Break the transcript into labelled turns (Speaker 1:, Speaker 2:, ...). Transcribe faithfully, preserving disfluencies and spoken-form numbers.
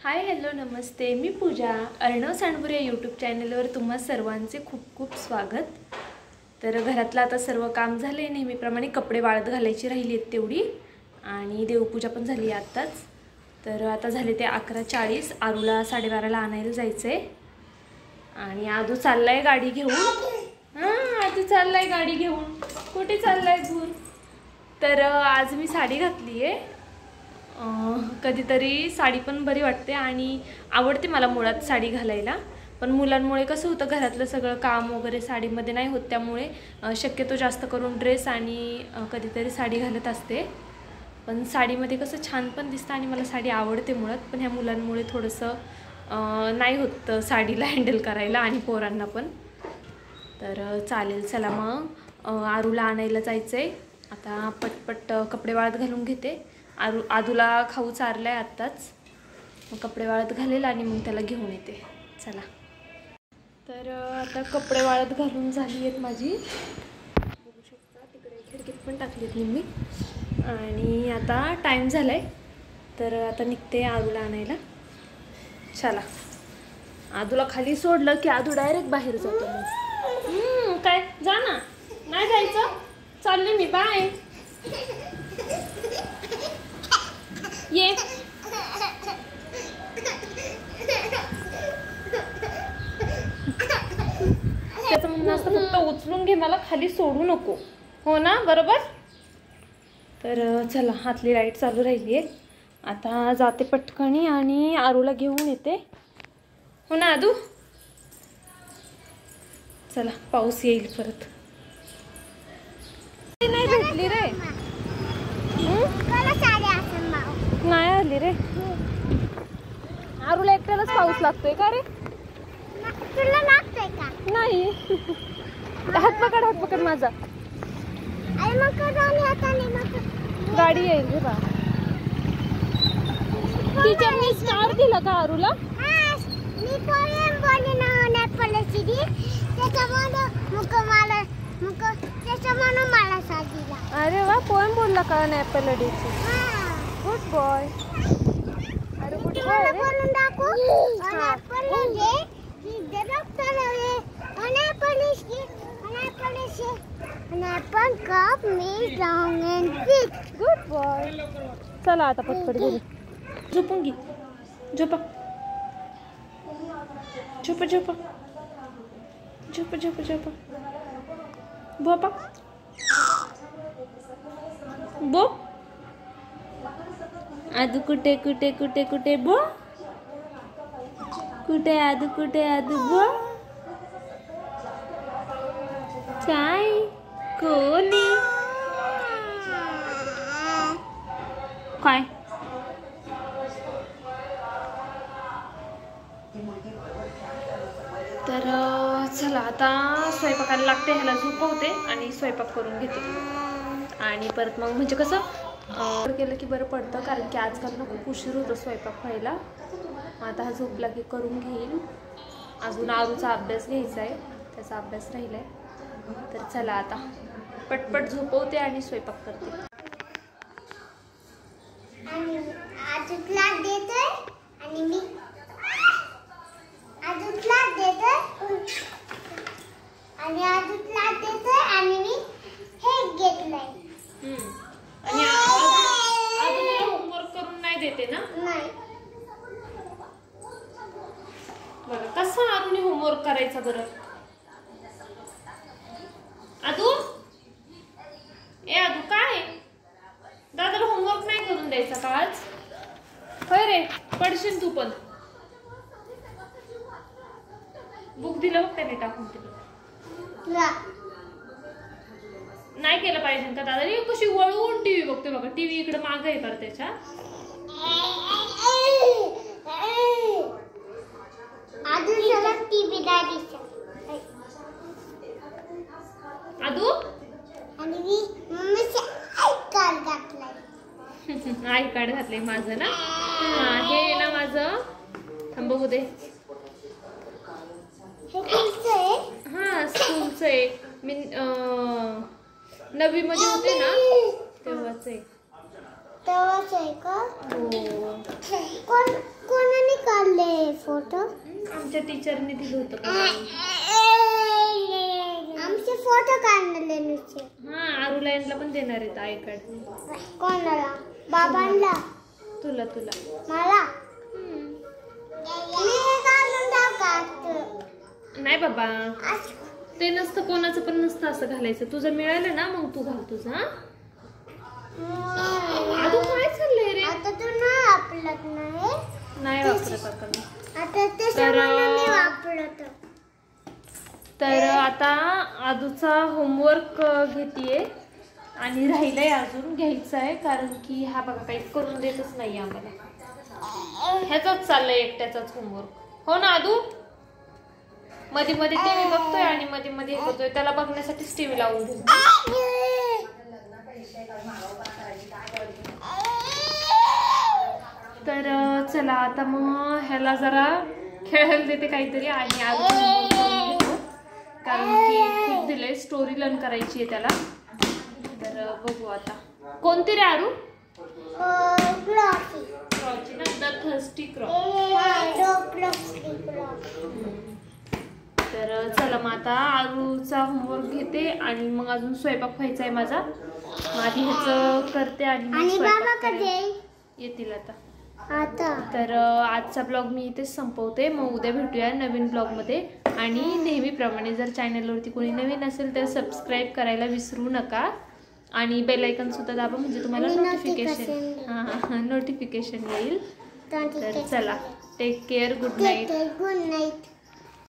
Speaker 1: Hi hello नमस्ते, मी पूजा. अर्णव सांडपूर या YouTube चॅनलवर तुम्हा सर्वांचे खूप खूप स्वागत. तर घरातलं आता सर्व काम झाले, नेहमीप्रमाणे कपडे वाळत घालायची राहिली आहेत तेवढी, आणि देवपूजा पण झाली आत्ताच. तर आता झाले ते अकरा चाळीस. आरूला साडेबाराला आणायला जायचं आहे आणि आदू चाललाय गाडी घेऊन. हां, आदू चाललाय गाडी घेऊन. कुठे चाललाय दूर? तर आज मी साडी घातली आहे. कधीतरी साडी पण बरी वाटते आणि आवडते मला मुळात साडी घालायला, पण मुलांमुळे कसं होतं घरातलं सगळं काम वगैरे साडीमध्ये नाही होत, त्यामुळे शक्यतो जास्त करून ड्रेस आणि कधीतरी साडी घालत असते. पण साडीमध्ये कसं छान पण दिसतं आणि मला साडी आवडते मुळात, पण ह्या मुलांमुळे थोडंसं नाही होत साडीला हँडल करायला आणि पोरांना पण. तर चालेल, चला मग आरूला आणायला जायचं आहे. आता पटपट कपडे वाळत घालून घेते. आरू आदूला खाऊ चारलाय आत्ताच, मग कपडे वाळत घालेल आणि मग त्याला घेऊन येते. चला. तर आता कपडे वाळत घालून झाली आहेत माझी, बघू शकता. तिकडे खिडकीत पण टाकलीत मी. आणि आता टाईम झाला आहे, तर आता निघते आरूला आणायला. चला. आदूला खाली सोडलं की आदू डायरेक्ट बाहेर जातो. मग काय, जा ना. नाही जायचं, चालले मी, बाय. ये. त्याचं म्हणणं असतं फक्त उचलून घे, मला खाली सोडू नको. हो ना, बरोबर? तर चला, हातली लाईट चालू राहिली आहे. आता जाते पटकनी आणि आरूला घेऊन येते. हो ना आदू? चला, पाऊस येईल परत. नाही भेटली रे, नाही आली रे. आरूला एकट्यालाच पाऊस लागतोय का रे?
Speaker 2: तुला लागतोय का?
Speaker 1: नाही. हात पकड, हात पकड माझा. गाडी येईल रे बा. टीचरने स्टार दिला का आरूला?
Speaker 2: मी पोएम बोलली ना नेपाळची, त्याच्यामुळे मुक मला मुक त्याच्यामुळे मला साथ दिला.
Speaker 1: अरे वा, पोएम बोलला का नेपाळडीची? Good boy. अरे गुड बॉय.
Speaker 2: बोलून दाखव. नेपाळचे की डॉक्टर आहे. नेपाळची नेपाळची नेपाळ कप मी long and thick.
Speaker 1: Good boy. चला आता पटपट घरी. झोपून घे. झोपा झोपा झोपा झोपा झोपा झोपा. बोपा बो. आदू कुठे कुठे कुठे कुठे बो? कुठे आदू, कुठे आदू बो? काय कोणी काय? तर चला, आता स्वयंपाकाला लागते. ह्याला झोपवते आणि स्वयंपाक करून घेते. आणि परत मग म्हणजे कसं केलं की बरं पडतं, कारण की आजकाल ना खूप उशीर होतो स्वयंपाक व्हायला. आता हा झोपला की करून घेईल. अजून आरूचा अभ्यास घ्यायचा आहे, त्याचा अभ्यास राहिला आहे. तर चला, आता पटपट झोपवते आणि स्वयंपाक करते.
Speaker 2: आजूला देते आणि मी आजूला देते आणि आजूला देते आणि मी हे घेतलंय.
Speaker 1: आणि आजूला होमवर्क करून नाही देते ना?
Speaker 2: नाही.
Speaker 1: बरं, कसं आरूने होमवर्क करायचा बरं? आदू, ए आदू, काय दादाला होमवर्क नाही करून द्यायचा का आज? होय रे, पडशील तू पण. बुक दिलं बघ त्याने टाकून. तिला नाही केलं पाहिजे का दादा? कशी वळवून टीव्ही बघते बघा. टीव्ही इकडे मागं आहे पर त्याच्या.
Speaker 2: आदू सलग टीव्ही दादीचा.
Speaker 1: आदू
Speaker 2: आणि मी मम्मीचे आय कार्ड घातलंय.
Speaker 1: आय कार्ड घातलंय माझं ना? हा, हे ना माझं. थांब बघू दे. हा, स्कूलचं आहे. मी नववी मध्ये होते ना तेव्हाच आहे.
Speaker 2: तेव्हाच आहे का?
Speaker 1: हो.
Speaker 2: कोण कोणाने काढले फोटो?
Speaker 1: आमच्या टीचरने दिलं होतं का?
Speaker 2: आमचे फोटो काढले नुसते.
Speaker 1: हा आरूला यांना पण देणार आहेत आय कार्ड.
Speaker 2: कोणाला? बाबांना?
Speaker 1: तुला तुला
Speaker 2: मला? मी काढून दाव का?
Speaker 1: नाही बाबा ते नसतं, कोणाचं पण नसतं असं घालायचं. तुझं मिळालं ना मग तू घाल तुझं. अगं काय चाललंय रे?
Speaker 2: आता तू नाही वापरत नाही.
Speaker 1: नाही वापरत आता मी.
Speaker 2: आता ते सामान मी वापरत.
Speaker 1: तर आता आदूचा होमवर्क घेतीये आणि राहिलंय अजून घ्यायचं आहे, कारण की हा बघा काही करून देतच नाही आम्हाला. ह्याचाच चाललंय एकट्याचाच होमवर्क. हो ना आदू? मध्ये मध्ये टीव्ही बघतोय आणि मध्ये मध्ये हे करतोय. त्याला बघण्यासाठीच टीव्ही लावून घेतो. तर चला आता मग ह्याला जरा खेळायला देते काहीतरी आणि आदू घेतो, कारण की खूप दिले स्टोरी लर्न करायची आहे त्याला. तर बघू आता. कोणती रे आरू?
Speaker 2: क्लॉकी.
Speaker 1: क्रॉची ना, द थर्स्टी क्रॉ. तर चला मग आता आरूचा होमवर्क घेते आणि मग अजून स्वयंपाक व्हायचा आहे माझा. मग आधी ह्याचं करते आणि मग स्वयंपाक करेन. येतील आता.
Speaker 2: आता
Speaker 1: तर आजचा ब्लॉग मी इथेच संपवते. मग उद्या भेटूया नवीन ब्लॉगमध्ये. आणि नेहमीप्रमाणे जर चॅनलवरती कोणी नवीन असेल तर सबस्क्राईब करायला विसरू नका आणि बेल आयकॉन सुद्धा दाबा, म्हणजे तुम्हाला नोटिफिकेशन हां हां नोटिफिकेशन येईल. तर चला, take care. Good night.
Speaker 2: Good night.